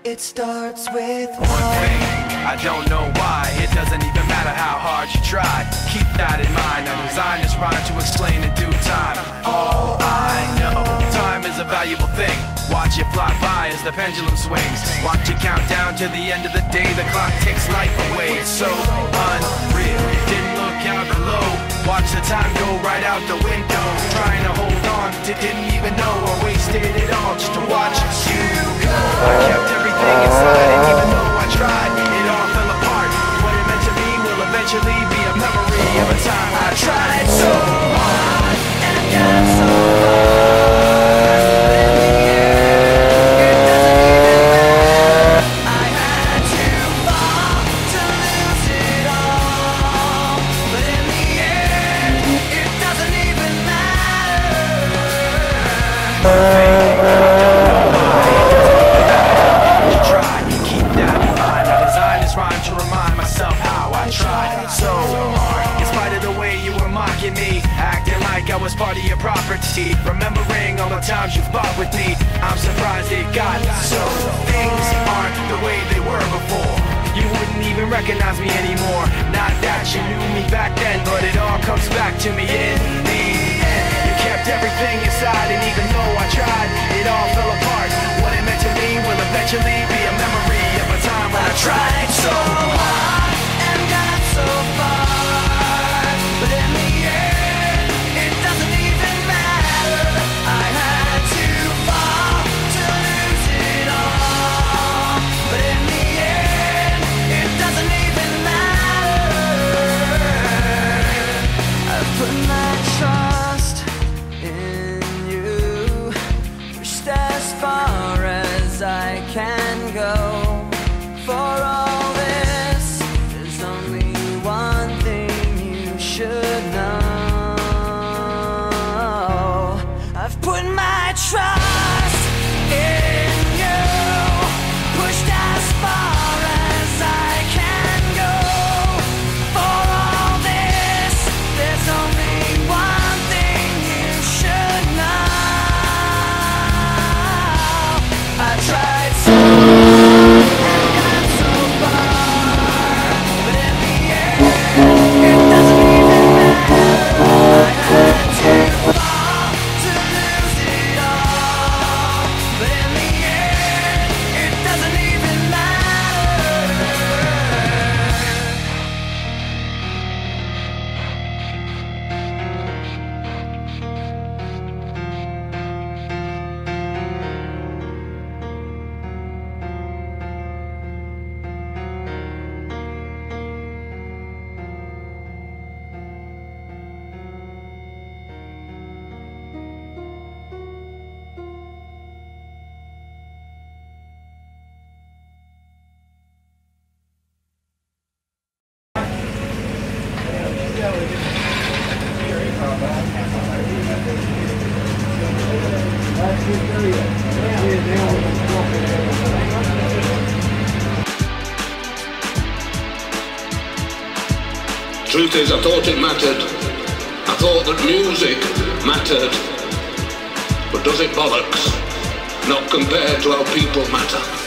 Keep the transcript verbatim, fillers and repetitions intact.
It starts with one thing, I don't know why. It doesn't even matter how hard you try. Keep that in mind, I designed this rhyme to explain in due time. All I know, time is a valuable thing. Watch it fly by as the pendulum swings. Watch it count down to the end of the day. The clock takes life away, it's so unreal. Didn't look out below, watch the time go right out the window. Trying to hold on to didn't even know I wasted it all just to watch you go. I kept everything inside and even though I tried, it all fell apart. What it meant to me will eventually be a memory of a time I tried so hard and got so far. I was part of your property, remembering all the times you fought with me. I'm surprised it got so. Things aren't the way they were before. You wouldn't even recognize me anymore. Not that you knew me back then, but it all comes back to me in the end. You kept everything inside, and even though I tried, it all fell apart. What it meant to me will eventually be a memory of a time when I tried so hard and got so far, but in the end can go. For all this, there's only one thing you should know. I've put my trust in you, pushed as far as I can go. For all this, there's only one thing you should know. I tried Truth is, I thought it mattered. I thought that music mattered. But does it bollocks? Not compared to how people matter.